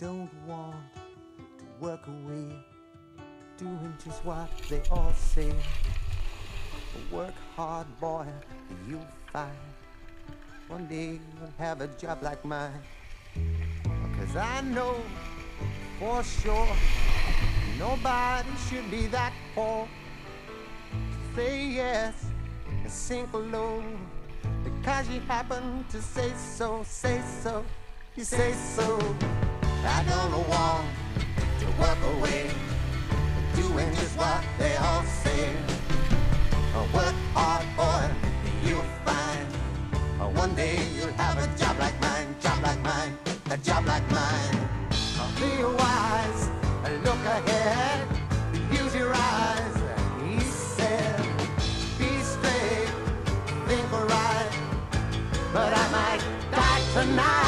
don't want to work away, doing just what they all say. Work hard, boy, you'll find one day you'll have a job like mine. 'Cause I know for sure nobody should be that poor. Say yes and sink low because you happen to say so, say so, you say so. I don't want to work away, doing just what they all say. Work hard, boy, you'll find one day you'll have a job like mine, job like mine, a job like mine. Be wise, look ahead, use your eyes, he said. Be straight, think right, but I might die tonight.